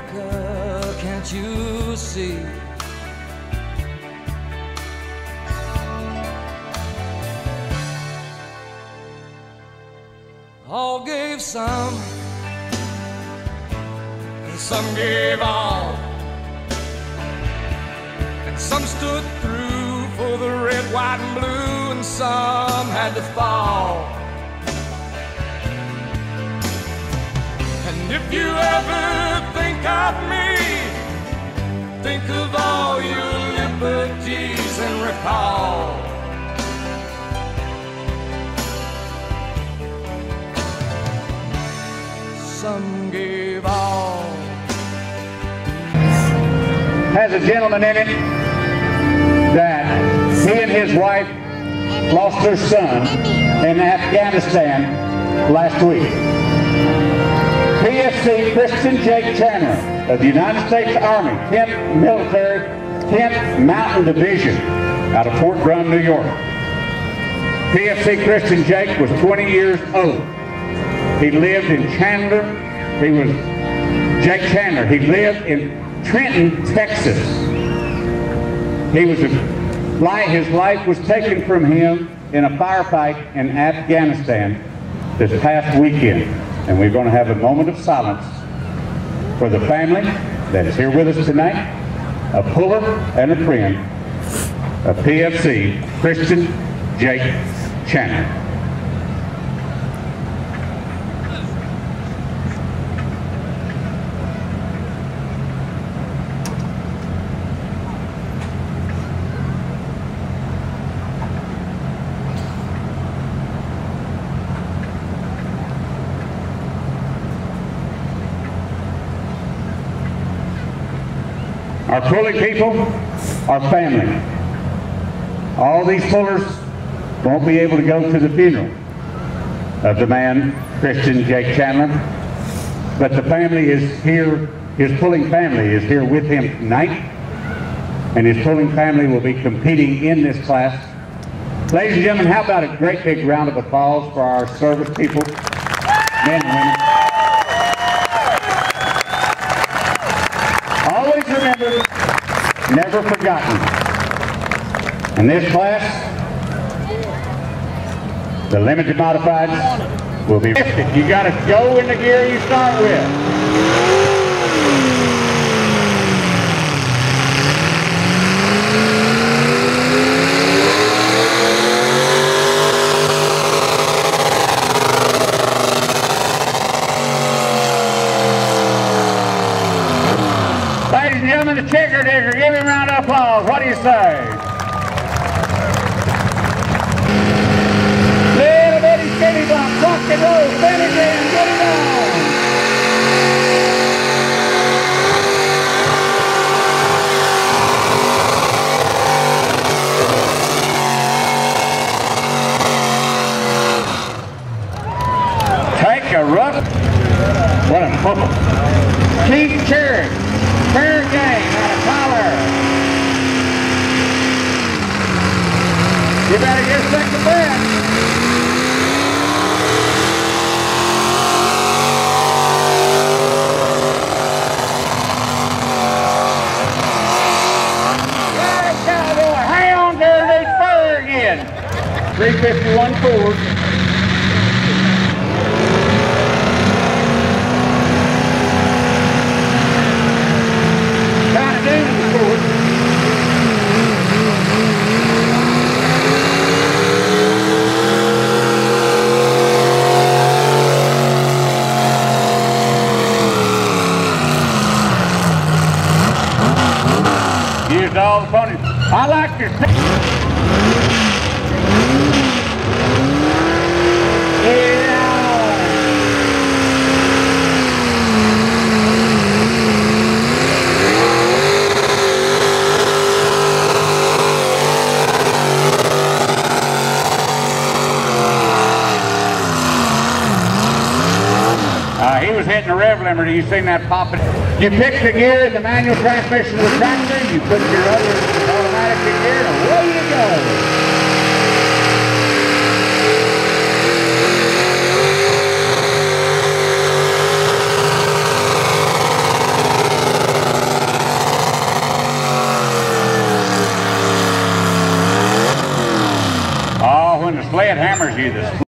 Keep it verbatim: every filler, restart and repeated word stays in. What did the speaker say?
America, can't you see? All gave some, and some gave all, and some stood through for the red, white, and blue, and some had to fall. And if you ever think of me, think of all your liberties and recall some gave all. Has a gentleman in it that he and his wife lost their son in Afghanistan last week. P F C Christian Jake Chandler of the United States Army, tenth Military, tenth Mountain Division out of Fort Drum, New York. P F C Christian Jake was twenty years old. He lived in Chandler. He was Jake Chandler. He lived in Trenton, Texas. He was a, his life was taken from him in a firefight in Afghanistan this past weekend. And we're going to have a moment of silence for the family that is here with us tonight, a puller and a friend of P F C Christian Jake Chandler. Our pulling people are family. All these pullers won't be able to go to the funeral of the man, Christian Jake Chandler, but the family is here, his pulling family is here with him tonight, and his pulling family will be competing in this class. Ladies and gentlemen, how about a great big round of applause for our service people, men and women. Always remember, never forgotten. In this class, the limited modifieds will be lifted. You got to go in the gear you start with. Ladies and gentlemen, the chicker digger, give him a round of applause. What do you say? Little bitty skinny bump, rock and roll, spin again, get it on. Take a rough, what a purple. Keep cheering. Fair game out of Tyler. You better get second best. Hey, cowboy, hang on there, there's fur again. three fifty-one Ford. Used all the ponies. I like your Uh, he was hitting a rev limiter. You seen that popping? You pick the gear in the manual transmission of the tractor, you put your other automatic in gear, and away you go. way it hammers you, this